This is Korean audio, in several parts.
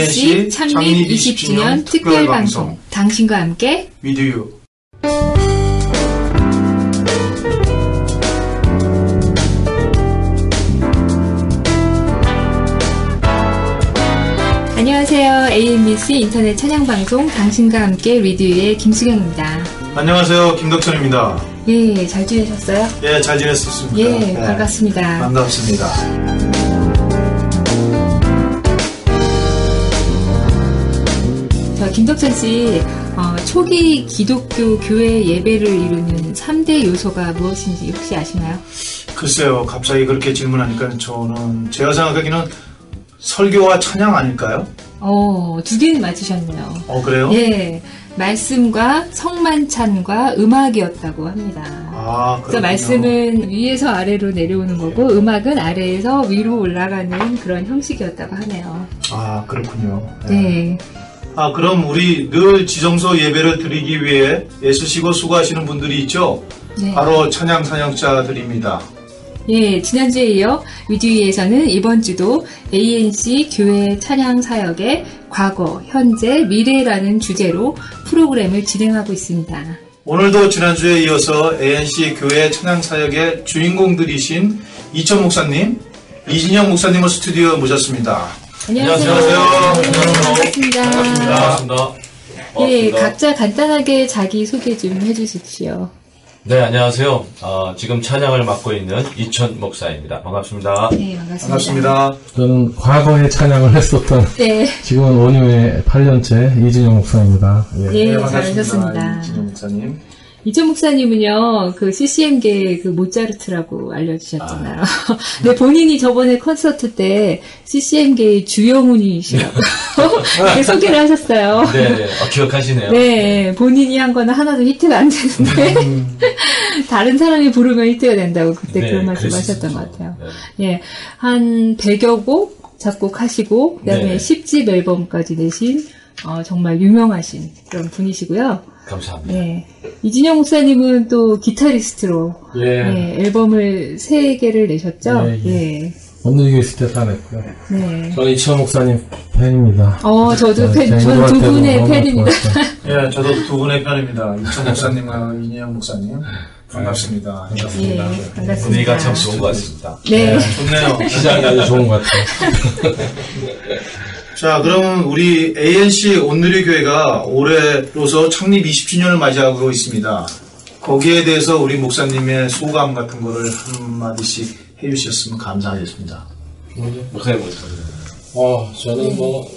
ANC 창립 20주년 특별방송 당신과 함께 With you. 안녕하세요. AMBC 인터넷 찬양방송 당신과 함께 리드유의 김수경입니다. 안녕하세요. 김덕천입니다. 예, 잘 지내셨어요? 예, 잘 지냈었습니다. 예, 네. 반갑습니다. 반갑습니다. 김덕천 씨, 초기 기독교 교회 예배를 이루는 3대 요소가 무엇인지 혹시 아시나요? 글쎄요, 갑자기 그렇게 질문하니까 제가 생각하기는 설교와 찬양 아닐까요? 두 개는 맞으셨네요. 그래요? 예. 말씀과 성만찬과 음악이었다고 합니다. 그래서 말씀은 위에서 아래로 내려오는 거고 음악은 아래에서 위로 올라가는 그런 형식이었다고 하네요. 그렇군요. 네. 그럼 우리 늘 지정서 예배를 드리기 위해 애쓰시고 수고하시는 분들이 있죠? 네. 바로 찬양 사역자들입니다. 예, 지난주에 이어 위드위에서는 이번 주도 ANC 교회 찬양 사역의 과거, 현재, 미래라는 주제로 프로그램을 진행하고 있습니다. 오늘도 지난주에 이어서 ANC 교회 찬양 사역의 주인공들이신 이천 목사님, 이진영 목사님을 스튜디오에 모셨습니다. 안녕하세요. 반갑습니다. 반갑습니다. 예, 각자 간단하게 자기 소개 좀 해주십시오. 네, 안녕하세요. 지금 찬양을 맡고 있는 이천 목사입니다. 반갑습니다. 네, 반갑습니다. 반갑습니다. 저는 과거에 찬양을 했었던 네. 지금은 원유의 8년째 이진영 목사입니다. 예, 잘하셨습니다. 이진영 목사님. 이천 목사님은요, 그 CCM계의 그 모차르트라고 알려주셨잖아요. 근데 본인이 저번에 콘서트 때 CCM계의 주영훈이시라고 이렇게 소개를 하셨어요. 네, 기억하시네요. 네, 본인이 한 거는 하나도 히트가 안 되는데, 다른 사람이 부르면 히트가 된다고 그때 그런 말씀 하셨던 것 같아요. 네. 예, 한 100여 곡 작곡하시고, 그 다음에 10집 앨범까지 내신, 정말 유명하신 그런 분이시고요. 감사합니다. 네. 이진영 목사님은 또 기타리스트로 앨범을 3개를 내셨죠? 예. 없는 교회 있을 때 다 냈고요. 네. 저는 이천 목사님 팬입니다. 저도 저는 두 분의 팬입니다. 예, 저도 두 분의 팬입니다. 이천 목사님과 이진영 목사님. 반갑습니다. 예, 반갑습니다. 분위기가 참 좋은 것 같습니다. 네. 좋네요. 시작이 아주 좋은 것 같아요. 자, 그러면 우리 ANC 온누리 교회가 올해로서 창립 20주년을 맞이하고 있습니다. 거기에 대해서 우리 목사님의 소감 같은 거를 한마디씩 해주셨으면 감사하겠습니다. 목사님 저는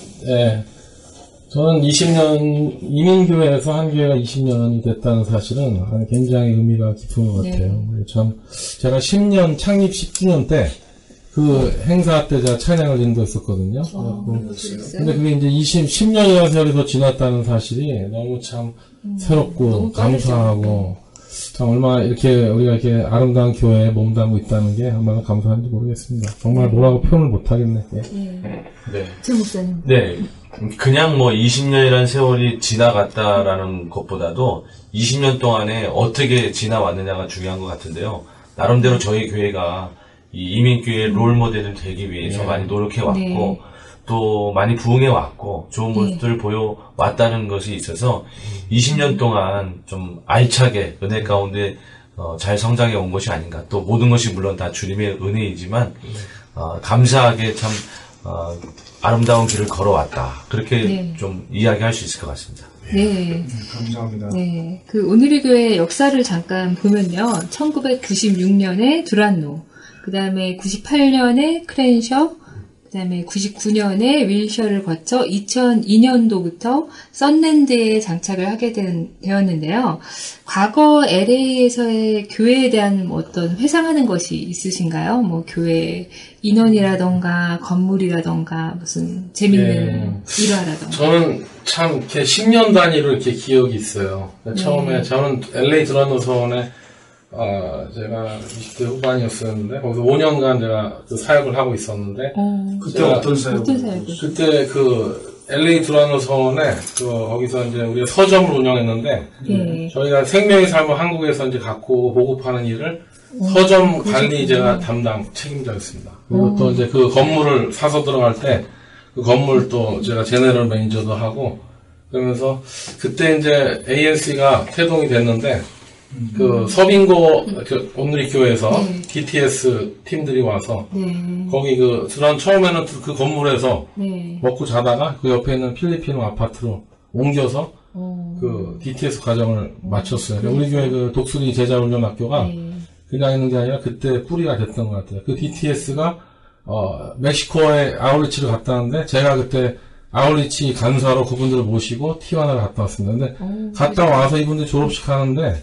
저는 20년, 이민교회에서 한 교회가 20년이 됐다는 사실은 굉장히 의미가 깊은 것 같아요. 참, 제가 창립 10주년 때, 그 행사 때 제가 찬양을 인도했었거든요. 근데 그게 이제 10년이나 세월이 더 지났다는 사실이 너무 참 새롭고 너무 감사하고 참 얼마나 우리가 이렇게 아름다운 교회에 몸담고 있다는 게 얼마나 감사한지 모르겠습니다. 정말 뭐라고 표현을 못하겠네. 네. 제 목사님. 네. 그냥 20년이라는 세월이 지나갔다라는 것보다도 20년 동안에 어떻게 지나왔느냐가 중요한 것 같은데요. 나름대로 저희 교회가 이 이민교회 롤모델을 되기 위해서 많이 노력해왔고, 또 많이 부응해왔고, 좋은 모습들을 보여왔다는 것이 있어서 20년 동안 좀 알차게 은혜 가운데 잘 성장해 온 것이 아닌가. 또 모든 것이 물론 다 주님의 은혜이지만, 감사하게 참, 아름다운 길을 걸어왔다. 그렇게 좀 이야기할 수 있을 것 같습니다. 네. 감사합니다. 네. 그 오늘의 교회 역사를 잠깐 보면요. 1996년에 두란노, 그 다음에 98년에 크렌셔, 그 다음에 99년에 윌셔를 거쳐 2002년도부터 썬랜드에 장착을 하게 되었는데요. 과거 LA에서의 교회에 대한 어떤 회상하는 것이 있으신가요? 교회 인원이라던가 건물이라던가 무슨 재밌는 일화라던가. 저는 참 이렇게 10년 단위로 이렇게 기억이 있어요. 처음에 저는 LA 두란노 서원에 제가 20대 후반이었었는데, 거기서 5년간 제가 그 사역을 하고 있었는데, 그때 어떤 사역? 그때 LA 두란노 서원에, 거기서 이제 우리가 서점을 운영했는데, 저희가 생명의 삶을 한국에서 이제 갖고 보급하는 일을 서점 관리 제가 담당 책임자였습니다. 그리고 또 이제 그 건물을 사서 들어갈 때, 그 건물도 제가 제네럴 매니저도 하고, 그러면서 그때 이제 ANC가 태동이 됐는데, 그 서빙고 그 온누리 교회에서 DTS 팀들이 와서 거기 그 처음에는 그 건물에서 먹고 자다가 그 옆에 있는 필리핀어 아파트로 옮겨서 그 DTS 과정을 마쳤어요. 우리 교회 그 독수리 제자훈련학교가 그냥 있는 게 아니라 그때 뿌리가 됐던 것 같아요. 그 DTS가 멕시코에 아울리치를 갔다 왔는데 제가 그때 아울리치 간사로 그분들을 모시고 티와나를 갔다 왔습니다. 근데 갔다 와서 이분들 졸업식 하는데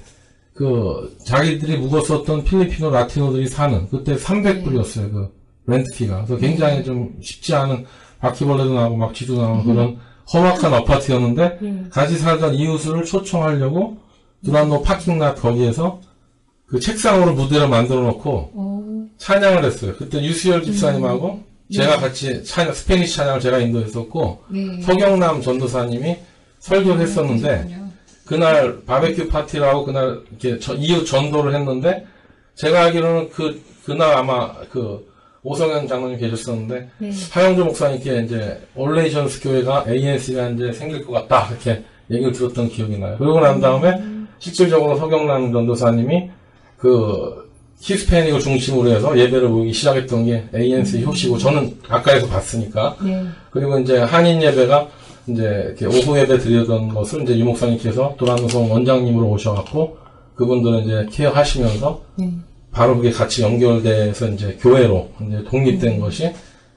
그 자기들이 묵었었던 필리핀어 라티노들이 사는 그때 300불이었어요. 그 렌트피가. 그래서 굉장히 좀 쉽지 않은 바퀴벌레도 나오고 막 쥐도 나오고 그런 험악한 아파트였는데 같이 살던 이웃을 초청하려고 두란노 파킹랏 거기에서 그 책상으로 무대를 만들어 놓고 찬양을 했어요. 그때 유수열 집사님하고 제가 같이 스페니시 찬양을 제가 인도했었고 서경남 전도사님이 설교를 했었는데 그날 바베큐 파티라고 그날 이렇게 이웃 전도를 했는데 제가 알기로는 그날 아마 그 오성현 장로님 계셨었는데 하영조 목사님께 이제 올레이션스 교회가 ANC가 이제 생길 것 같다 이렇게 얘기를 들었던 기억이 나요. 그러고 난 다음에 실질적으로 서경남 전도사님이 그 히스패닉을 중심으로 해서 예배를 모으기 시작했던 게 ANC 효시고 저는 가까이서 봤으니까 그리고 이제 한인 예배가 이제 이렇게 오후 예배 드리던 것을 이제 유 목사님께서 도란노성 원장님으로 오셔갖고 그분들은 이제 케어하시면서 바로 그게 같이 연결돼서 이제 교회로 이제 독립된 것이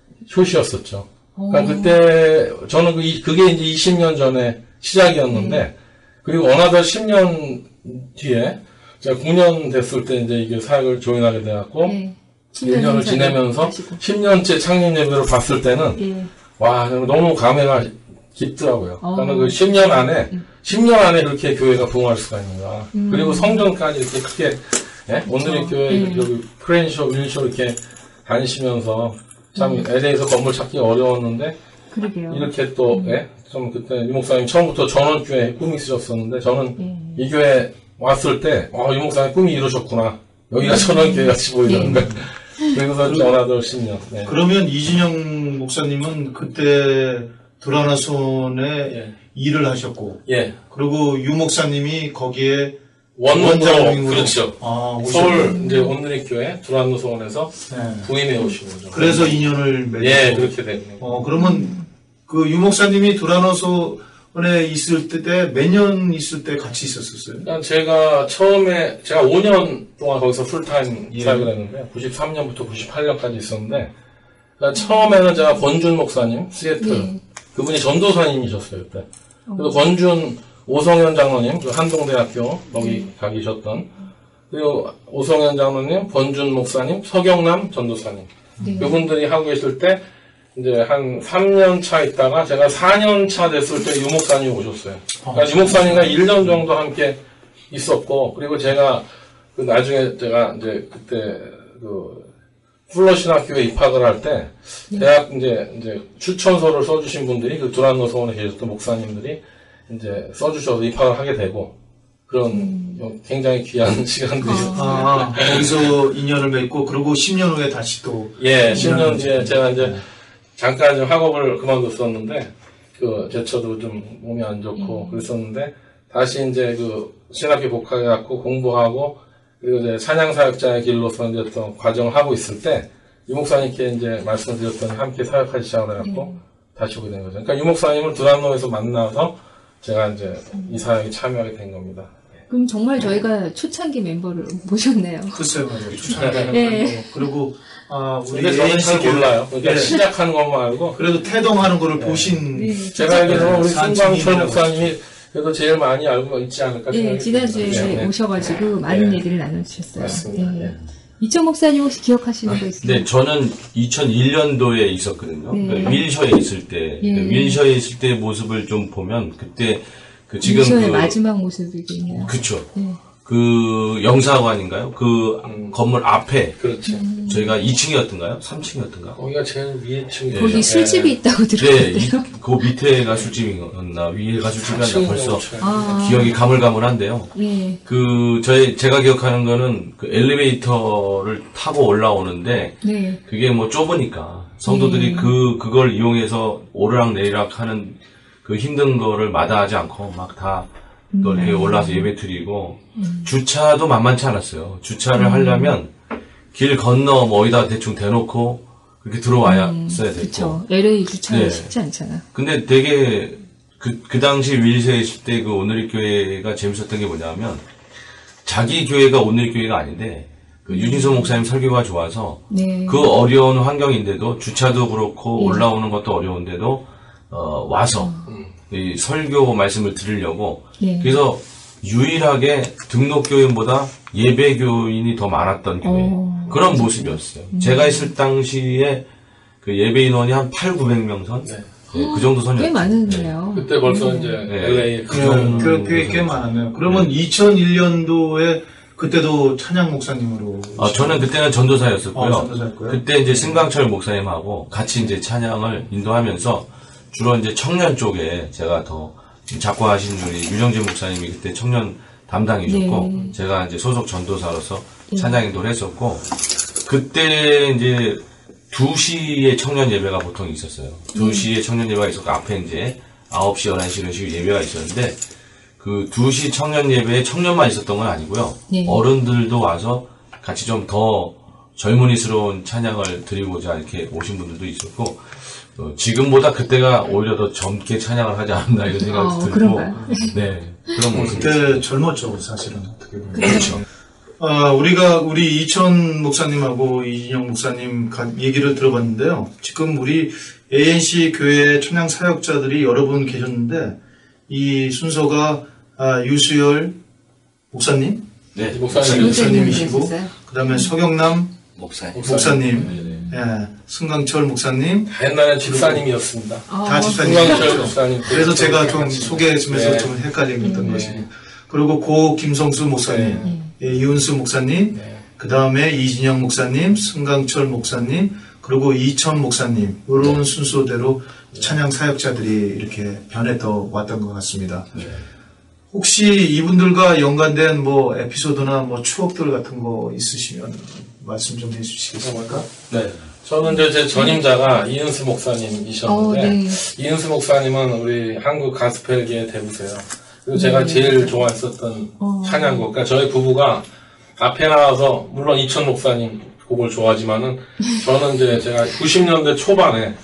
효시였었죠. 그러니까 그때 저는 그게 이제 20년 전에 시작이었는데 그리고 어느덧 10년 뒤에 제가 9년 됐을 때 이제 이게 사역을 조인하게 돼갖고 1년을 지내면서 10년째 창립 예배를 봤을 때는 와 너무 감회가 깊더라고요. 저는 그 10년 안에 그렇게 교회가 부흥할 수가 있는가. 그리고 성전까지 이렇게 크게, 오늘의 교회, 여기 프렌쇼, 윌쇼 이렇게 다니시면서 참 LA에서 건물 찾기 어려웠는데, 그러게요. 이렇게 또, 좀 그때 유 목사님 처음부터 전원교회 꿈이 있으셨었는데, 저는 이 교회 왔을 때, 유 목사님 꿈이 이루셨구나. 여기가 전원교회 같이 보이더라고요. 그리고서 전화도 10년. 네. 그러면 이진영 목사님은 그때 도라나손에 일을 하셨고, 그리고 유 목사님이 거기에 원장님으로 그렇죠. 서울 이제 온누리 교회 두란노소원에서 부임해 오신 거죠. 그래서 인연을 맺고. 그렇게 됐네요. 그러면 그 유 목사님이 도라노소원에 있을 때 몇 년 있을 때 같이 있었었어요? 그러니까 제가 5년 동안 거기서 풀타임 사역을 했는데 93년부터 98년까지 있었는데 그러니까 처음에는 제가 권준 목사님 시애틀 그분이 전도사님이셨어요, 그때. 그래서 권준, 오성현 장로님, 그 한동대학교, 거기 가 계셨던, 그리고 오성현 장로님, 권준 목사님, 서경남 전도사님. 그분들이 하고 계실 때, 이제 한 3년 차 있다가 제가 4년 차 됐을 때 유 목사님이 오셨어요. 그러니까 유 목사님과 1년 정도 함께 있었고, 그리고 제가, 나중에 제가 이제 그때, 플러신학교에 입학을 할 때, 대학 이제 추천서를 써주신 분들이 그 두란노 소원에 계셨던 목사님들이 이제 써주셔서 입학을 하게 되고, 그런 굉장히 귀한 시간들이 있었어요. 거기서 인연을 맺고, 그리고 10년 후에 다시 또. 10년 뒤에 제가 이제 잠깐 좀 학업을 그만뒀었는데, 제처도 좀 몸이 안 좋고 그랬었는데, 다시 이제 신학교 복학해갖고 공부하고, 그리고 이제 찬양사역자의 길로서 이제 또 과정을 하고 있을 때, 유 목사님께 이제 말씀드렸더니 함께 사역하기 시작을 해갖고, 다시 오게 된 거죠. 그러니까 유 목사님을 두란노에서 만나서 제가 이제 이 사역에 참여하게 된 겁니다. 그럼 정말 저희가 초창기 멤버를 모셨네요. 글쎄요, 맞아요. 초창기. 그리고, 우리 저는 잘 몰라요. 그러니까 시작하는 것만 알고. 그래도 태동하는 거를 보신. 제가 알기로는 우리 승광철 목사님이 그래도 제일 많이 알고 있지 않을까 생각합니다. 지난주에 오셔가지고 많은 얘기를 나눠주셨어요. 맞습니다. 이천 목사님 혹시 기억하시는 거 있으세요? 네, 저는 2001년도에 있었거든요. 윌셔에 있을 때, 윌셔에 있을 때 모습을 좀 보면, 그때, 지금 윌셔의 마지막 모습이군요. 그쵸. 그 영사관인가요? 그 건물 앞에 그렇죠. 저희가 2층이었던가요? 3층이었던가? 거기가 제일 위에 층이에요. 거기 술집이 있다고 네, 들었는데요. 그 밑에가 술집이었나 위에가 술집이었나 벌써 아. 기억이 가물가물한데요. 예. 그 제가 기억하는 거는 그 엘리베이터를 타고 올라오는데 네. 그게 뭐 좁으니까 성도들이 그걸 이용해서 오르락 내리락 하는 그 힘든 거를 마다하지 않고 막 다 또 이렇게 올라와서 예배 드리고 주차도 만만치 않았어요. 주차를 하려면 길 건너 뭐 어디다 대충 대놓고 그렇게 들어와야 써야 됐고. 그쵸. LA 주차는 네. 쉽지 않잖아. 근데 되게 그 당시 윌세 있을 때 그 오늘의 교회가 재밌었던 게 뭐냐면 자기 교회가 오늘의 교회가 아닌데 그 유진소 목사님 설교가 좋아서 네. 그 어려운 환경인데도 주차도 그렇고 올라오는 것도 어려운데도 와서 이 설교 말씀을 들으려고 네. 그래서 유일하게 등록교인보다 예배교인이 더 많았던 교회 그런 모습이었어요. 제가 있을 당시에 그 예배 인원이 한 800-900명 선? 네. 네, 그 정도 선이었죠. 꽤 많은데요. 그때 벌써 이제 LA 꽤 많았네요. 그러면 2001년도에 그때도 찬양 목사님으로. 저는 그때는 전도사였었고요. 전도사였고요. 그때 이제 승강철 목사님하고 같이 이제 찬양을 인도하면서 주로 이제 청년 쪽에 제가 더 작곡하신 분이 유정재 목사님이 그때 청년 담당이셨고 네. 제가 이제 소속 전도사로서 찬양 인도를 했었고 그때 이제 2시에 청년 예배가 보통 있었어요. 2시에 청년 예배가 있었고 앞에 이제 9시, 11시 이런 식으로 예배가 있었는데 그 2시 청년 예배에 청년만 있었던 건 아니고요. 네. 어른들도 와서 같이 좀 더 젊은이스러운 찬양을 드리고자 이렇게 오신 분들도 있었고 지금보다 그때가 오히려 더 젊게 찬양을 하지 않았나 이런 생각이 들고 그런가요? 네 그런 모습이 그때 젊었죠, 사실은 어떻게 보면. 그렇죠. 우리 이천 목사님하고 이진영 목사님 얘기를 들어봤는데요. 지금 우리 ANC 교회 찬양 사역자들이 여러 분 계셨는데 이 순서가 유수열 목사님, 네 목사님이시고 그다음에 서경남 목사님, 예, 승강철 목사님. 옛날엔 집사님이었습니다. 다 승강철 집사님이셨죠. 목사님. 그래서 제가 좀 소개해주면서 네. 좀 헷갈렸던 것이고. 그리고 고 김성수 목사님, 예, 이은수 목사님, 그 다음에 이진영 목사님, 승강철 목사님, 그리고 이천 목사님, 이런 순서대로 찬양 사역자들이 이렇게 변해서 왔던 것 같습니다. 혹시 이분들과 연관된 뭐 에피소드나 뭐 추억들 같은 거 있으시면 말씀 좀 해주시겠습니까? 네. 저는 이제 제 전임자가 이은수 목사님이셨는데, 이은수 목사님은 우리 한국 가스펠계의 대부세요. 그리고 제가 제일 좋아했었던 찬양곡, 그러니까 저희 부부가 앞에 나와서, 물론 이천 목사님 곡을 좋아하지만은, 저는 이제 제가 90년대 초반에,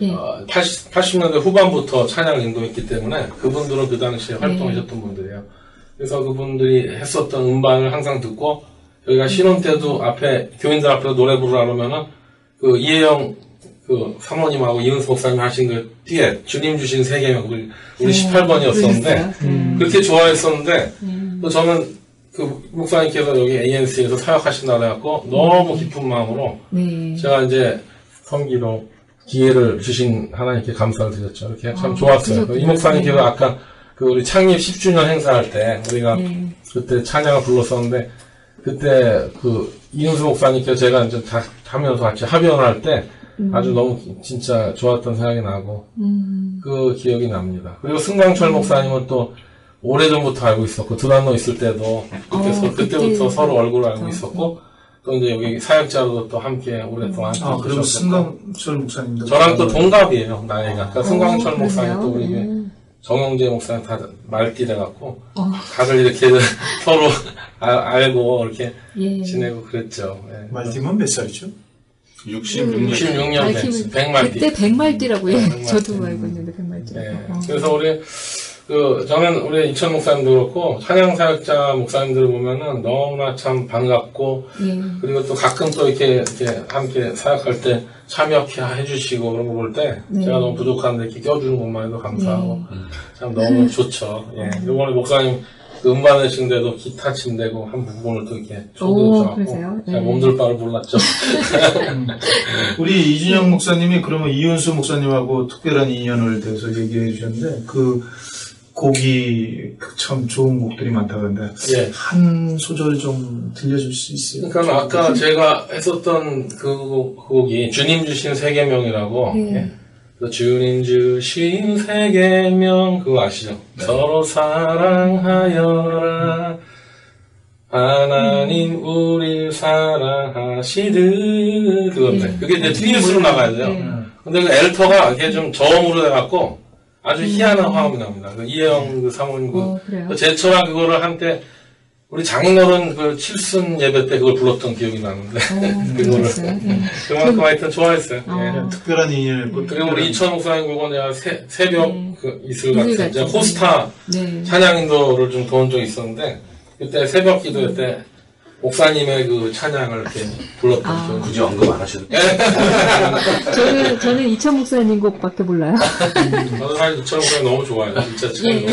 80년대 후반부터 찬양을 인도했기 때문에, 그분들은 그 당시에 활동하셨던 분들이에요. 그래서 그분들이 했었던 음반을 항상 듣고, 저희가 신혼 때도 앞에, 교인들 앞에서 노래 부르라 그러면은, 그 이혜영 그 사모님하고 이은수 목사님 하신 그 뒤에 주님 주신 세계명 우리 18번이었었는데 그렇게 좋아했었는데 또 저는 그 목사님께서 여기 ANC에서 사역하신다 해갖고 너무 기쁜 마음으로 제가 이제 섬기로 기회를 주신 하나님께 감사를 드렸죠. 이렇게 참 좋았어요. 이 목사님께서 아까 그 우리 창립 10주년 행사할 때 우리가 그때 찬양을 불렀었는데 그때 그 이은수 목사님께서 제가 이제 다 하면서 같이 합연을 할 때 아주 너무 진짜 좋았던 생각이 나고 그 기억이 납니다. 그리고 승강철 목사님은 또 오래전부터 알고 있었고 두란노 있을 때도 그때부터 서로 얼굴을 알고 있었고 또 이제 여기 사역자로도 또 함께 오랫동안 그럼 승강철 목사님도 저랑 또 동갑이에요 나이가. 그러니까 승강철 목사님 또 우리 정영재 목사님 다 말띠래갖고 다들 이렇게 서로 알고 이렇게 지내고 그랬죠. 네. 말띠면 몇 살이죠? 66년 100말띠. 그때 100말띠라고 해요. 저도 알고 있는데 100말띠. 네. 그래서 저는 우리 이천 목사님도 그렇고 찬양 사역자 목사님들을 보면은 너무나 참 반갑고 그리고 또 가끔 또 이렇게 함께 사역할 때 참여케 해주시고 그런 거 볼 때 제가 너무 부족한데 이렇게 껴주는 것만 해도 감사하고 참 너무 좋죠. 예. 이번에 목사님 그 음반을 친데도 기타 친데고 한 부분을 또 이렇게 쳐주셔서 제가 몸둘 바를 몰랐죠. 우리 이진영 목사님이 그러면 이은수 목사님하고 특별한 인연을 대해서 얘기해 주셨는데 곡이 참 좋은 곡들이 많다 그런데 예. 한 소절 좀 들려줄 수 있어요? 그러니까 아까 제가 했었던 그 곡이 주님 주신 세계명이라고 예. 주님 주신 세계명 그거 아시죠? 네. 서로 사랑하여라 하나님 우리 사랑하시듯 그건데 그게 이제 트윈스로 나가야 돼요. 근데 그 엘터가 이게 좀 저음으로 돼갖고 아주 희한한 화음이 납니다. 그 이혜영 그 사모님 그 제철아 그거를 한때 우리 장인어른 그 칠순 예배 때 그걸 불렀던 기억이 나는데 그거를 그만큼 하여튼 좋아했어요. 예. 특별한 인연을 그리고 우리 이천 목사님 그거 내가 새벽 그 이슬 같은 제가 호스타 찬양 인도를 좀 도운 적이 있었는데 그때 새벽 기도 때 목사님의 그 찬양을 이렇게 불렀던 기억이 굳이 언급 안 하셔도 돼요. 저는 이천 목사님 곡밖에 몰라요. 저는 사실 이천 목사님 너무 좋아해요. 진짜 저는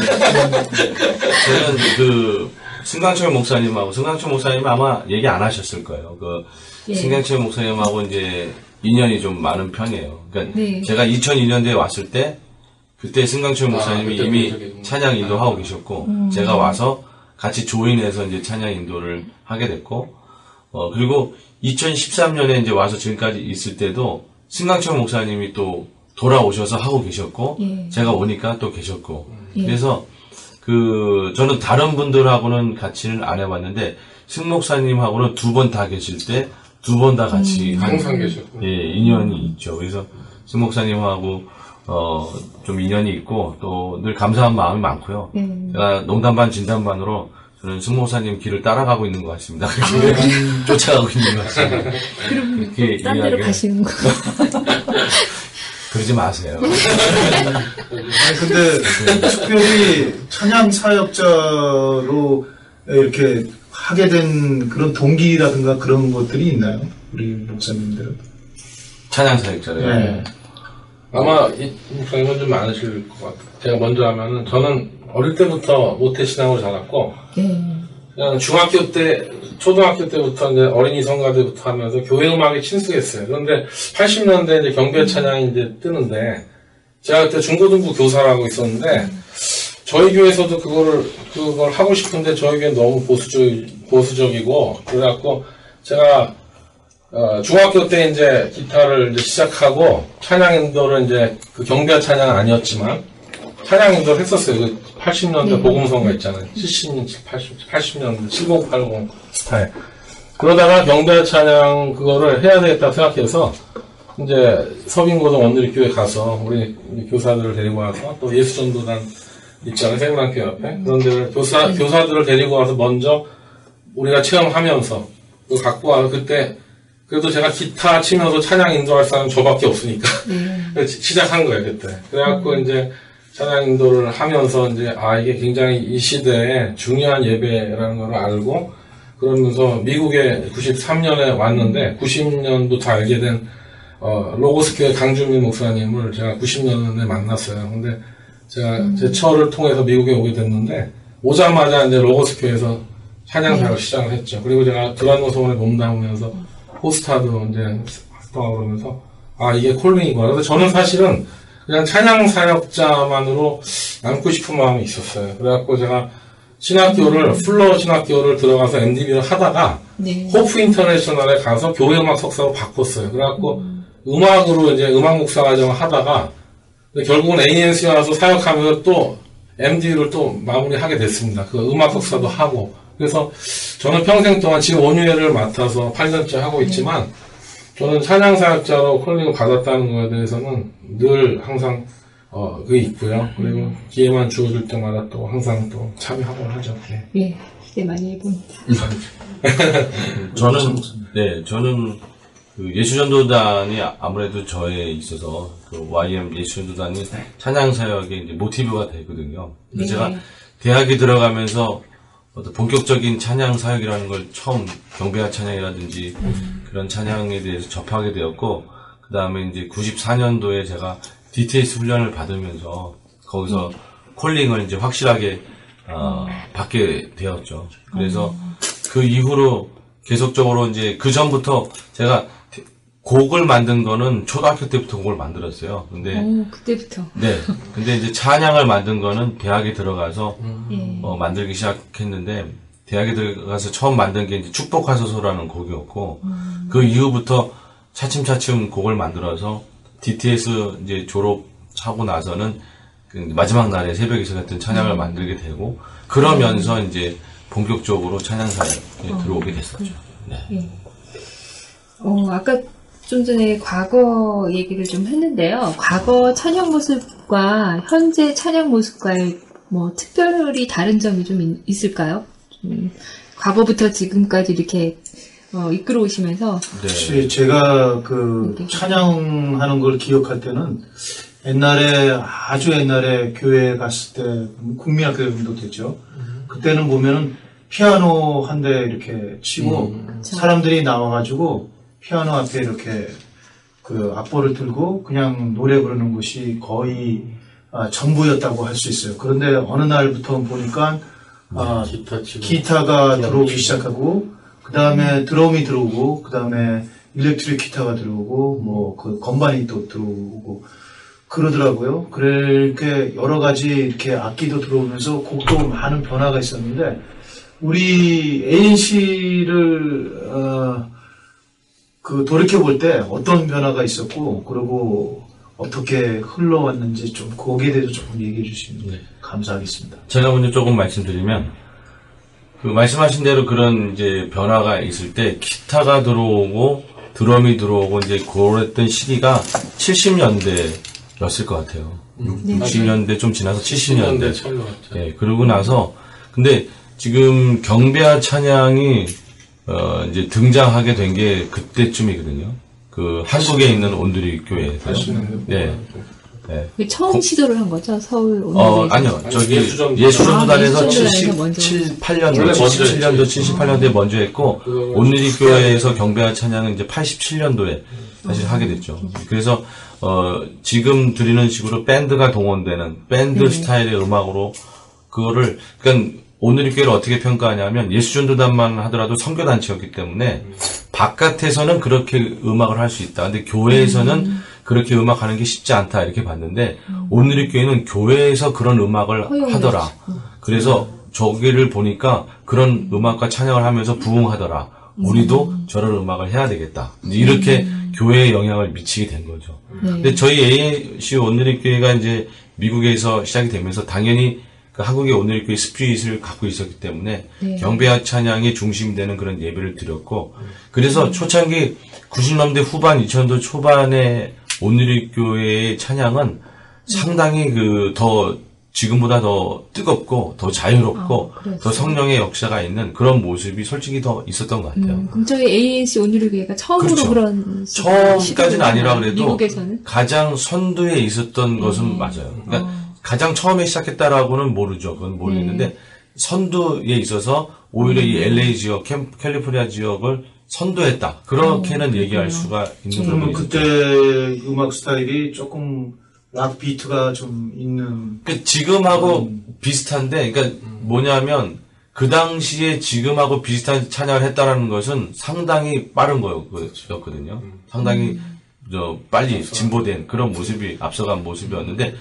그 승강철 목사님하고 승강철 목사님 아마 얘기 안 하셨을 거예요. 그 승강철 목사님하고 이제 인연이 좀 많은 편이에요. 그러니까 제가 2002년도에 왔을 때 그때 승강철 목사님이 이미 찬양 인도하고 계셨고 제가 와서 같이 조인해서 이제 찬양 인도를 하게 됐고, 그리고 2013년에 이제 와서 지금까지 있을 때도 승강철 목사님이 또 돌아오셔서 하고 계셨고, 제가 오니까 또 계셨고, 그래서 저는 다른 분들하고는 같이는 안 해봤는데, 승 목사님하고는 2번 다 계실 때, 2번 다 같이 항상 계셨고, 예, 인연이 있죠. 그래서 승 목사님하고 좀 인연이 있고, 또 늘 감사한 마음이 많고요. 제가 농담 반 진담 반으로 저는 승 목사님 길을 따라가고 있는 것 같습니다. 그렇게 쫓아가고 있는 것 같습니다. 그럼 딴 데로 가시는 거. 그러지 마세요. 아니, 근데 특별히 찬양 사역자로 이렇게 하게 된 그런 동기라든가 그런 것들이 있나요? 우리 목사님들은? 찬양 사역자로요? 네. 아마 이 목사님은 좀 많으실 것 같아요. 제가 먼저 하면은 저는 어릴 때부터 모태신앙으로 자랐고 그냥 중학교 때 초등학교 때부터 이제 어린이 성가대부터 하면서 교회 음악에 친숙했어요. 그런데 80년대 이제 경배 찬양이 이제 뜨는데 제가 그때 중고등부 교사라고 있었는데 저희 교회에서도 그걸 하고 싶은데 저희 교회는 너무 보수적이고 그래갖고 제가 중학교 때 이제 기타를 이제 시작하고 찬양 인도를 이제 그 경배 찬양은 아니었지만 찬양 인도를 했었어요. 그 80년대 복음성가 있잖아요. 70년, 80년대 7080 스타일. 그러다가 경배 찬양 그거를 해야 되겠다 생각해서 이제 서빙고등 원누리교회 가서 우리 교사들을 데리고 와서 또 예수전도단 있잖아요. 세브란교회 옆에. 그런 데를 교사들을 데리고 와서 먼저 우리가 체험하면서 그걸 갖고 와서 그때 그래도 제가 기타 치면서 찬양 인도할 사람은 저밖에 없으니까 시작한 거예요 그때. 그래갖고 이제 찬양 인도를 하면서 이제 이게 굉장히 이 시대에 중요한 예배라는 걸 알고 그러면서 미국에 93년에 왔는데 90년부터 알게 된 로고스교회 강준민 목사님을 제가 90년에 만났어요. 근데 제가 제 처를 통해서 미국에 오게 됐는데 오자마자 이제 로고스교회에서 찬양 사역을 시작을 했죠. 그리고 제가 드란노 소원에 몸담으면서 호스타도 이제 활동하고 그러면서 이게 콜링이구나. 그래서 저는 사실은 그냥 찬양 사역자만으로 남고 싶은 마음이 있었어요. 그래갖고 제가 신학교를 플러 신학교를 들어가서 MDB를 하다가 호프 인터내셔널에 가서 교회 음악 석사로 바꿨어요. 그래갖고 음악으로 이제 음악 목사 과정을 하다가 결국은 ANC에 와서 사역하면서 또 MD를 또 마무리하게 됐습니다. 그 음악 석사도 하고. 그래서 저는 평생 동안 지금 원유회를 맡아서 8년째 하고 있지만 저는 찬양 사역자로 콜링을 받았다는 것에 대해서는 늘 항상 그게 있고요. 그리고 기회만 주어질 때마다 또 항상 또 참여하곤 하죠. 예, 기대 많이 해봅니다. 저는 그 예수전도단이 아무래도 저에 있어서 그 YM 예수전도단이 찬양 사역의 이제 모티브가 되거든요. 그래서 제가 대학에 들어가면서 어떤 본격적인 찬양 사역이라는 걸 처음 경배와 찬양이라든지 그런 찬양에 대해서 접하게 되었고, 그 다음에 이제 94년도에 제가 DTS 훈련을 받으면서 거기서 콜링을 이제 확실하게 받게 되었죠. 그래서 그 이후로 계속적으로 이제 그 전부터 제가 곡을 만든 거는 초등학교 때부터 곡을 만들었어요. 근데 그때부터. 네. 근데 이제 찬양을 만든 거는 대학에 들어가서 만들기 시작했는데 대학에 들어가서 처음 만든 게 이제 축복하소서라는 곡이었고 그 이후부터 차츰차츰 곡을 만들어서 DTS 이제 졸업하고 나서는 그 마지막 날에 새벽에서 같은 찬양을 만들게 되고 그러면서 이제 본격적으로 찬양사에 들어오게 됐었죠. 네. 아까 좀 전에 과거 얘기를 좀 했는데요. 과거 찬양 모습과 현재 찬양 모습과의 뭐 특별히 다른 점이 좀 있을까요? 과거부터 지금까지 이렇게 이끌어 오시면서. 네. 제가 그 찬양하는 걸 기억할 때는 옛날에 아주 옛날에 교회 갔을 때 국민학교 정도 됐죠. 그때는 보면은 피아노 한 대 이렇게 치고 사람들이 나와가지고 피아노 앞에 이렇게 그 악보를 들고 그냥 노래 부르는 것이 거의 전부였다고 할 수 있어요. 그런데 어느 날부터 보니까 기타가 들어오기 시작하고 그 다음에 드럼이 들어오고 그 다음에 일렉트릭 기타가 들어오고 뭐 그 건반이 또 들어오고 그러더라고요. 그렇게 여러 가지 이렇게 악기도 들어오면서 곡도 많은 변화가 있었는데 우리 ANC를 그 돌이켜볼 때 어떤 변화가 있었고 그리고 어떻게 흘러왔는지 좀 거기에 대해서 조금 얘기해 주시면 감사하겠습니다. 제가 먼저 조금 말씀드리면 그 말씀하신 대로 그런 이제 변화가 있을 때 기타가 들어오고 드럼이 들어오고 이제 그랬던 시기가 70년대였을 것 같아요. 60년대 좀 지나서 70년대. 네, 그러고 나서 근데 지금 경배와 찬양이 이제 등장하게 된 게 그때쯤이거든요. 그 한국에 있는 온누리 교회에서. 네. 네. 처음 시도를 한 거죠? 서울 온누리. 아니요. 저기 예수전도단에서 78년도, 77년도, 78년도에 먼저 했고 온누리 교회에서 경배와 찬양은 이제 87년도에 사실 하게 됐죠. 그래서 지금 드리는 식으로 밴드가 동원되는 밴드 스타일의 음악으로 그거를 그러니까 온누리 교회를 어떻게 평가하냐면 예수전도단만 하더라도 선교단체였기 때문에 바깥에서는 그렇게 음악을 할 수 있다. 근데 교회에서는 그렇게 음악하는 게 쉽지 않다 이렇게 봤는데 온누리 교회는 교회에서 그런 음악을 하더라. 그래서 저기를 보니까 그런 음악과 찬양을 하면서 부흥하더라. 우리도 저런 음악을 해야 되겠다. 이렇게 교회에 영향을 미치게 된 거죠. 근데 저희 ANC 온누리 교회가 이제 미국에서 시작이 되면서 당연히 그 한국의 온누리 교회 스피릿을 갖고 있었기 때문에 경배와 찬양이 중심이 되는 그런 예배를 드렸고 그래서 초창기 90년대 후반 2000년대 초반에 온누리 교회의 찬양은 상당히 더 지금보다 더 뜨겁고 더 자유롭고 더 성령의 역사가 있는 그런 모습이 솔직히 더 있었던 것 같아요. 그럼 저희 ANC 온누리 교회가 처음으로 그렇죠. 그런 처음까지는 아니라 그래도 미국에서는? 가장 선두에 있었던 것은 맞아요. 그러니까 가장 처음에 시작했다라고는 모르죠. 그건 모르겠는데 선두에 있어서 오히려 이 LA 지역, 캘리포니아 지역을 선도했다. 그렇게는 얘기할 수가 있는 그러면 그때 음악 스타일이 조금 락 비트가 좀 있는. 그러니까 지금하고 비슷한데, 그러니까 뭐냐면 그 당시에 지금하고 비슷한 찬양을 했다라는 것은 상당히 빠른 거였거든요. 상당히 빨리 진보된 그런 모습이 앞서간 모습이었는데.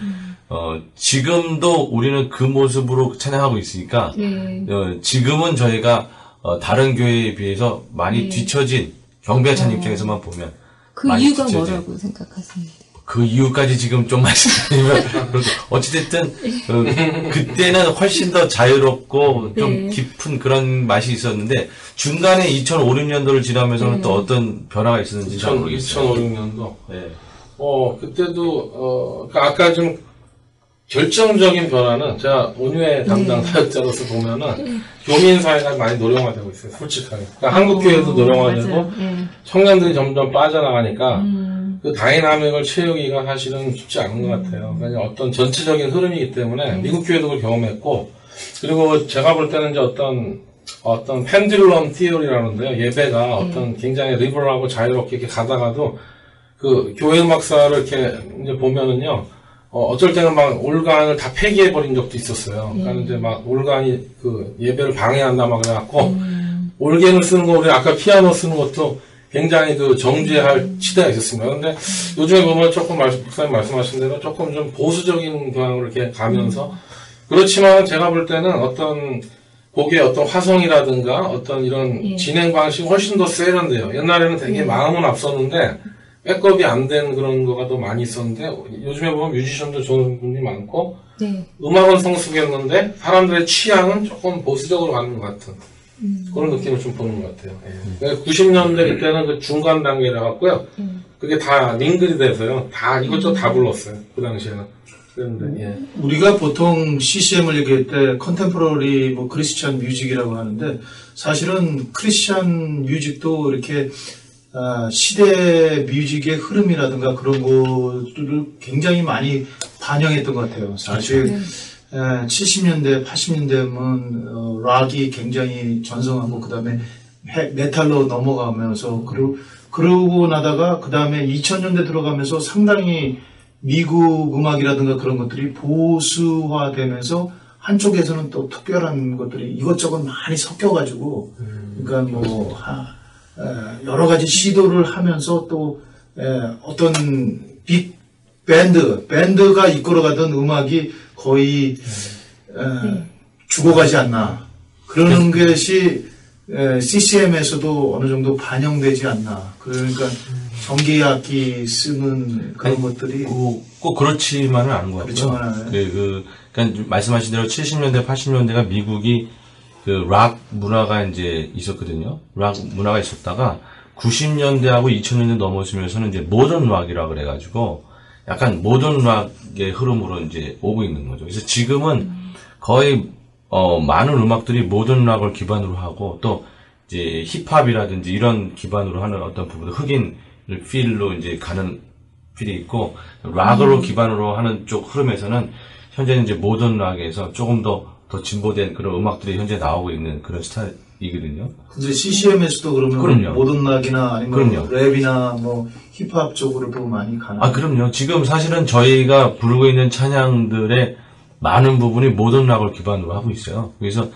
지금도 우리는 그 모습으로 찬양하고 있으니까, 지금은 저희가, 다른 교회에 비해서 많이 뒤처진, 경배와 찬양 입장에서만 보면. 그 이유가 뭐라고 생각하십니까? 그 이유까지 지금 좀 말씀드리면, 어찌됐든, 그때는 훨씬 더 자유롭고, 좀 깊은 그런 맛이 있었는데, 중간에 2005, 6년도를 지나면서는 또 어떤 변화가 있었는지 잘 모르겠어요. 2005, 6년도? 네. 그때도, 아까 좀, 결정적인 변화는 제가 온유회 담당 사역자로서 보면은 교민 사회가 많이 노령화되고 있어요. 솔직하게. 그러니까 한국 교회도 노령화되고 청년들이 점점 빠져나가니까 그 다이나믹을 채우기가 사실은 쉽지 않은 것 같아요. 그러니까 어떤 전체적인 흐름이기 때문에 미국 교회도 그걸 경험했고 그리고 제가 볼 때는 이제 어떤 펜듈럼 티어리라는데요. 예배가 어떤 굉장히 리버럴하고 자유롭게 이렇게 가다가도 그 교회 음악사를 이렇게 이제 보면은요. 어쩔 때는 막 올간을 다 폐기해버린 적도 있었어요. 그러니까 이제 막 올간이 그 예배를 방해한다 막 그래갖고, 올겐을 쓰는 거, 우리 아까 피아노 쓰는 것도 굉장히 그 정죄할 시대가 있었습니다. 그런데 요즘에 보면 조금 목사님 말씀하신 대로 조금 좀 보수적인 경향으로 이렇게 가면서 그렇지만 제가 볼 때는 어떤 곡의 어떤 화성이라든가 어떤 이런 진행 방식이 훨씬 더 세련돼요. 옛날에는 되게 마음은 앞섰는데 백업이 안 된 그런 거가 더 많이 있었는데 요즘에 보면 뮤지션도 좋은 분이 많고 음악은 성숙했는데 사람들의 취향은 조금 보수적으로 가는 것 같은 그런 느낌을 좀 보는 것 같아요. 90년대 그때는 그 중간 단계라 갖고요. 그게 다 링글이 돼서요. 다 이것저것 다 불렀어요. 그 당시에는. 그런데 우리가 보통 CCM을 얘기할 때 컨템포러리 뭐 크리스찬 뮤직이라고 하는데 사실은 크리스찬 뮤직도 이렇게 시대 뮤직의 흐름이라든가 그런 것들을 굉장히 많이 반영했던 것 같아요. 사실 70년대, 80년대면 락이 굉장히 전성하고 그 다음에 메탈로 넘어가면서 그러고 나다가 그 다음에 2000년대 들어가면서 상당히 미국 음악이라든가 그런 것들이 보수화되면서 한쪽에서는 또 특별한 것들이 이것저것 많이 섞여가지고 그러니까 뭐 여러 가지 시도를 하면서 또 어떤 빅 밴드가 이끌어가던 음악이 거의 죽어가지 않나 그러는 것이 CCM에서도 어느 정도 반영되지 않나. 그러니까 전기악기 쓰는 그런 것들이 꼭 그렇지만은 않은 것 같고요. 그러니까 말씀하신 대로 70년대, 80년대가 미국이 그 락 문화가 이제 있었거든요. 락 문화가 있었다가 90년대하고 2000년대 넘어서면서는 이제 모던 락이라 그래가지고 약간 모던 락의 흐름으로 이제 오고 있는 거죠. 그래서 지금은 거의 많은 음악들이 모던 락을 기반으로 하고 또 이제 힙합이라든지 이런 기반으로 하는 어떤 부분도 흑인 필로 이제 가는 필이 있고 락으로 기반으로 하는 쪽 흐름에서는 현재는 이제 모던 락에서 조금 더 진보된 그런 음악들이 현재 나오고 있는 그런 스타일이거든요. 근데 CCM에서도 그러면 그럼요. 모던 락이나 아니면 그럼요. 랩이나 뭐 힙합 쪽으로도 많이 가나요? 그럼요. 지금 사실은 저희가 부르고 있는 찬양들의 많은 부분이 모던 락을 기반으로 하고 있어요. 그래서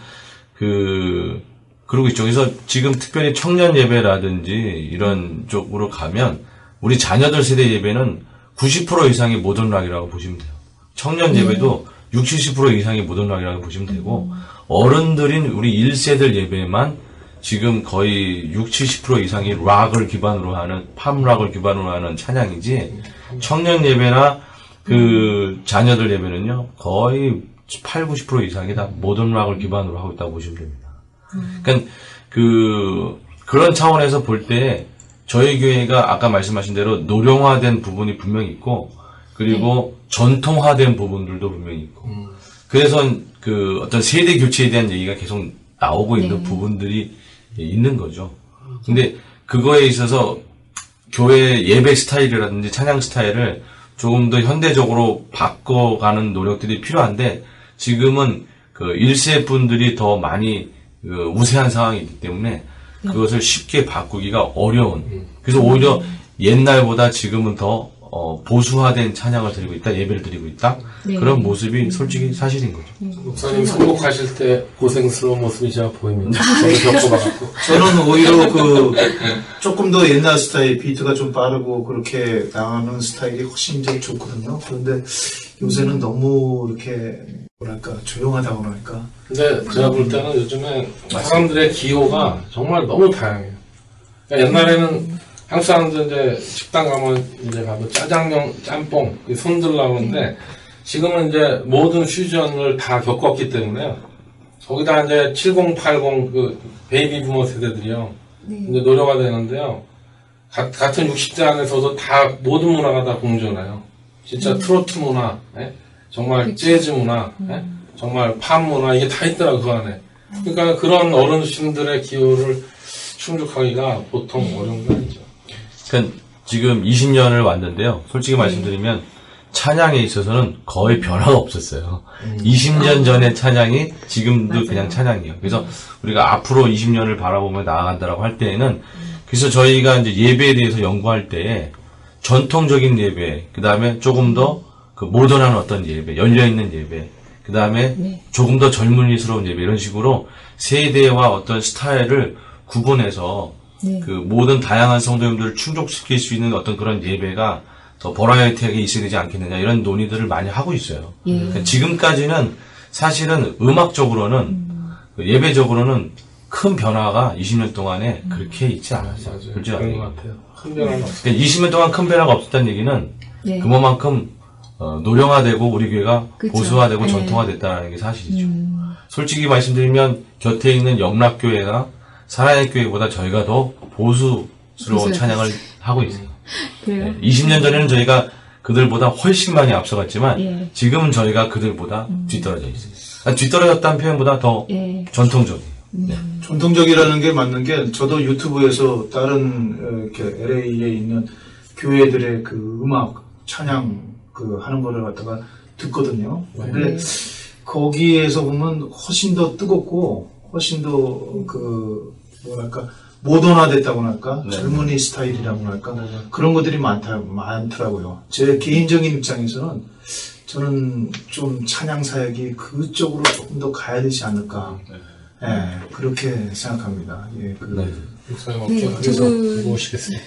그러고 있죠. 그래서 지금 특별히 청년 예배라든지 이런 쪽으로 가면 우리 자녀들 세대 예배는 90% 이상이 모던 락이라고 보시면 돼요. 청년 예배도 60, 70% 이상이 모던 락이라고 보시면 되고 어른들인 우리 1세들 예배만 지금 거의 60, 70% 이상이 락을 기반으로 하는 팝락을 기반으로 하는 찬양이지 청년 예배나 그 자녀들 예배는요 거의 8, 90% 이상이 다 모던 락을 기반으로 하고 있다고 보시면 됩니다. 그러니까 그런 차원에서 볼 때 저희 교회가 아까 말씀하신 대로 노령화된 부분이 분명히 있고 그리고 전통화된 부분들도 분명히 있고 그래서 그 어떤 세대 교체에 대한 얘기가 계속 나오고 있는 부분들이 있는 거죠. 근데 그거에 있어서 교회 예배 스타일이라든지 찬양 스타일을 조금 더 현대적으로 바꿔가는 노력들이 필요한데 지금은 그 1세 분들이 더 많이 우세한 상황이기 때문에 그것을 쉽게 바꾸기가 어려운. 그래서 오히려 옛날보다 지금은 더 보수화된 찬양을 드리고 있다, 예배를 드리고 있다. 그런 모습이 솔직히 사실인 거죠. 목사님 선곡하실 때 고생스러운 모습이 제가 보입니다. 저도 겪어봐갖고. 저는 오히려 조금 더 옛날 스타일, 비트가 좀 빠르고 그렇게 나가는 스타일이 훨씬 이제 좋거든요. 그런데 요새는 너무 이렇게 뭐랄까 조용하다고 할까. 근데 제가 볼 때는 요즘에 사람들의 기호가 정말 너무 다양해요. 그러니까 옛날에는 한국 사람들 이제 식당 가면 이제 가도 짜장면, 짬뽕 손들라고 하는데 지금은 이제 모든 퓨전을 다 겪었기 때문에 거기다 이제 70, 80 그 베이비 부머 세대들이요. 이제 노려가 되는데요. 같은 60대 안에서도 다 모든 문화가 다 공존해요. 진짜 트로트 문화, 정말 재즈 문화, 정말 팝 문화 이게 다 있더라고 그 안에. 그러니까 그런 어르신들의 기호를 충족하기가 보통 어려운 거 아니죠. 그러니까 지금 20년을 왔는데요. 솔직히 말씀드리면 찬양에 있어서는 거의 변화가 없었어요. 20년 전의 찬양이 지금도 그냥 찬양이에요. 그래서 우리가 앞으로 20년을 바라보며 나아간다라고 할 때에는 그래서 저희가 이제 예배에 대해서 연구할 때에 전통적인 예배, 그 다음에 조금 더 그 모던한 어떤 예배, 열려있는 예배, 그 다음에 조금 더 젊은이스러운 예배, 이런 식으로 세대와 어떤 스타일을 구분해서 네. 그 모든 다양한 성도님들을 충족시킬 수 있는 어떤 그런 예배가 더 버라이어티하게 있어야 되지 않겠느냐 이런 논의들을 많이 하고 있어요. 예. 그러니까 지금까지는 사실은 음악적으로는 예배적으로는 큰 변화가 20년 동안에 그렇게 있지 않았어요. 그렇죠? 그런 것 같아요. 큰 변화는 없어요. 그러니까 20년 동안 큰 변화가 없었다는 얘기는 네. 그만큼 노령화되고 우리 교회가 그쵸. 보수화되고 네. 전통화됐다는 게 사실이죠. 솔직히 말씀드리면 곁에 있는 영락교회나 사랑의 교회보다 저희가 더 보수스러운 찬양을 하고 있어요. 그래요? 네, 20년 전에는 저희가 그들보다 훨씬 많이 앞서갔지만 예. 지금은 저희가 그들보다 뒤떨어져 있어요. 그러니까 뒤떨어졌다는 표현보다 더 예. 전통적이에요. 네. 전통적이라는 게 맞는 게 저도 유튜브에서 다른 이렇게 LA에 있는 교회들의 그 음악 찬양 그 하는 거를 갖다가 듣거든요. 근데 거기에서 보면 훨씬 더 뜨겁고 훨씬 더 그 뭐랄까 모던화됐다고나 할까 네. 젊은이 스타일이라고나 할까 그런 것들이 많더라고요. 제 개인적인 입장에서는 저는 좀 찬양 사역이 그쪽으로 조금 더 가야 되지 않을까. 예, 그렇게 생각합니다. 예, 네. 목사님 네, 어깨 두 분. 모시겠습니다.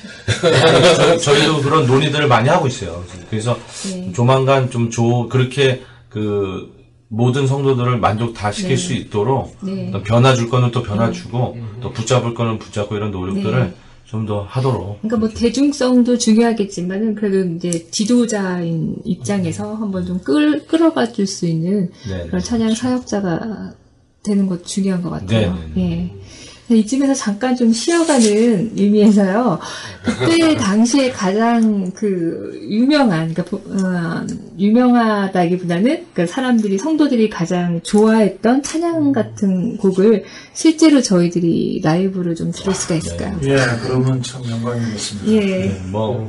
저희도 그런 논의들을 많이 하고 있어요. 그래서 네. 조만간 좀 그렇게 그 모든 성도들을 만족 다 시킬 네. 수 있도록 네. 어떤 변화 줄 거는 또 변화 주고 또 붙잡을 거는 붙잡고 이런 노력들을 네. 좀 더 하도록. 그러니까 뭐 대중성도 중요하겠지만은 그래도 이제 지도자인 입장에서 한번 좀 끌어가 줄 수 있는 네. 그런 찬양 사역자가 되는 것도 중요한 것 같아요. 네. 예. 이쯤에서 잠깐 좀 쉬어가는 의미에서요. 그때 당시에 가장 그 유명한, 그러니까 유명하다기보다는 그 사람들이 성도들이 가장 좋아했던 찬양 같은 곡을 실제로 저희들이 라이브로 좀 들을 수가 있을까요? 예, 그러면 참 영광이겠습니다. 예. 네,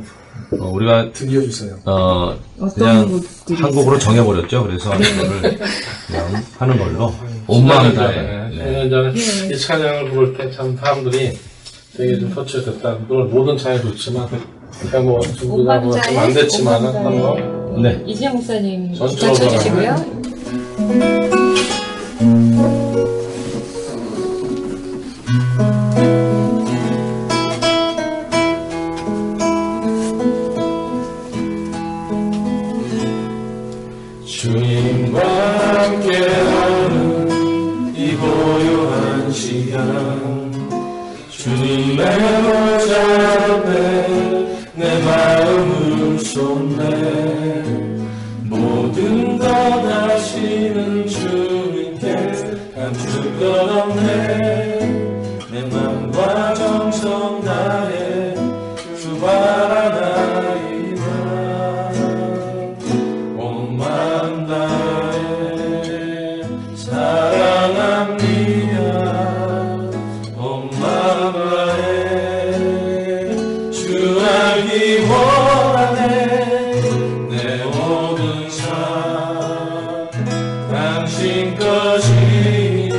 우리가 들려주세요. 어떤 그냥 곡들이 한 곡으로 있을까요? 정해버렸죠. 그래서 이거를 그냥 하는 걸로 온 마음 다해. 네. 10년 전에 이 찬양을 부를 때 참 사람들이 되게 좀 터치됐다. 물론 모든 찬양이 좋지만 그냥 뭐 준비가 뭐 좀 안 됐지만은 한번 네. 이진영 목사님 전투로 기타 쳐주시고요. 주님과 함께하는 이 고요한 시간 주님의 보좌 앞에 내 마음을 쏟네 모든 것 아시는 주님께 감출 것 없네 내 맘과 정성 다해 주 바라나이다 온 맘 다해 사랑합니다 온 맘 다해 주 알기 원하네 내 모든 삶 당신 것이니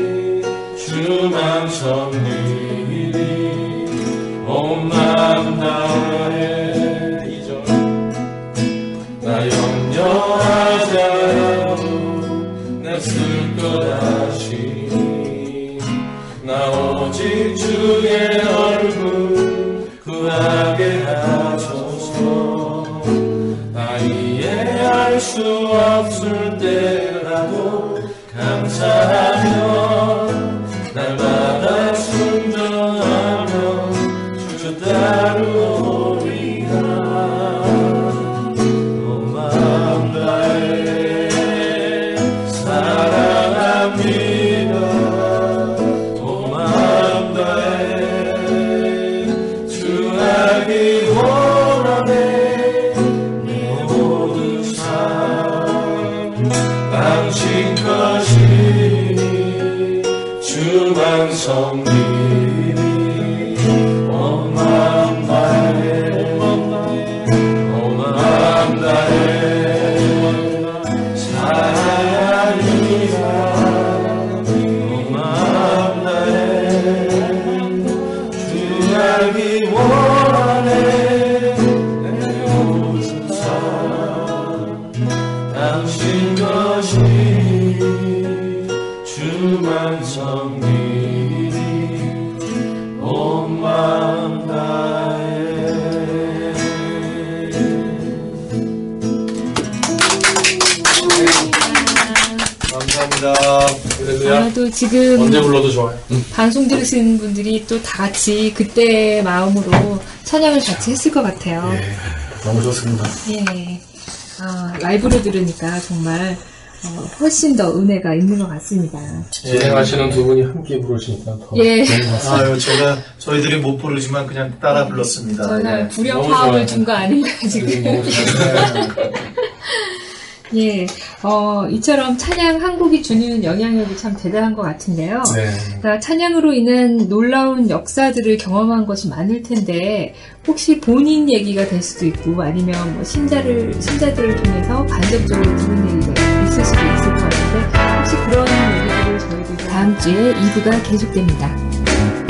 주만 섬기리 온 맘 다해 이절 나 염려하지 않아도 내 쓸 것 아시니 나 오직 주의 얼굴 구하게 하소서 나 이해할 수 없을 때라도 감사하며 날마다 순종하며 주 따르오리라 온 마음 다해 사랑합니다 온 마음 다해 주 알기 원하네 내 모든 삶 당신 것이니 주만 섬기리 온 마음 다해 온 마음 다해 사랑이라 온 마음 다해 주 알기 원하네 내 모든 삶 당신 것이니 주만 섬기리 온 온 마음 다해. 감사합니다. 아마도 지금 언제 불러도 좋아요. 방송 들으시는 분들이 또 다 같이 그때 마음으로 찬양을 같이 했을 것 같아요. 예, 너무 좋습니다. 예. 라이브로 들으니까 정말 훨씬 더 은혜가 있는 것 같습니다. 진행하시는 두 분이 함께 부르시니까 더 예. 아유, 저희들이 못 부르지만 그냥 따라 불렀습니다. 저는 예. 불협화음을 준 거 아닌가 지금. 너무 좋아요. 예, 이처럼 찬양 한 곡이 주는 영향력이 참 대단한 것 같은데요. 네. 그러니까 찬양으로 인한 놀라운 역사들을 경험한 것이 많을 텐데, 혹시 본인 얘기가 될 수도 있고, 아니면 뭐 신자들을 통해서 간접적으로 들은 얘기가 있을 수도 있을 것 같은데, 혹시 그런 얘기들을 저희들 다음 주에 2부가 계속됩니다.